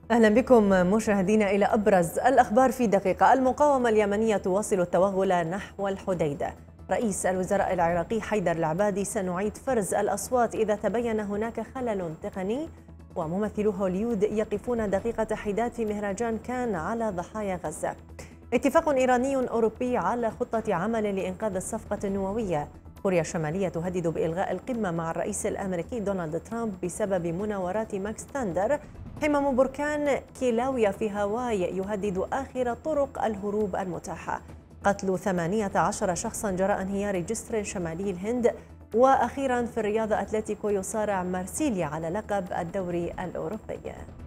أهلا بكم مشاهدينا إلى أبرز الأخبار في دقيقة. المقاومة اليمنية تواصل التوغل نحو الحديدة. رئيس الوزراء العراقي حيدر العبادي: سنعيد فرز الأصوات إذا تبين هناك خلل تقني. وممثلو هوليود يقفون دقيقة حداد في مهرجان كان على ضحايا غزة. اتفاق إيراني أوروبي على خطة عمل لإنقاذ الصفقة النووية. كوريا الشمالية تهدد بإلغاء القمة مع الرئيس الأمريكي دونالد ترامب بسبب مناورات ماكس ثاندر. حمم بركان كيلاويا في هاواي يهدد آخر طرق الهروب المتاحة. قتل 18 شخصا جراء انهيار جسر شمالي الهند. وأخيرا في الرياضة، أتلتيكو يصارع مارسيليا على لقب الدوري الأوروبي.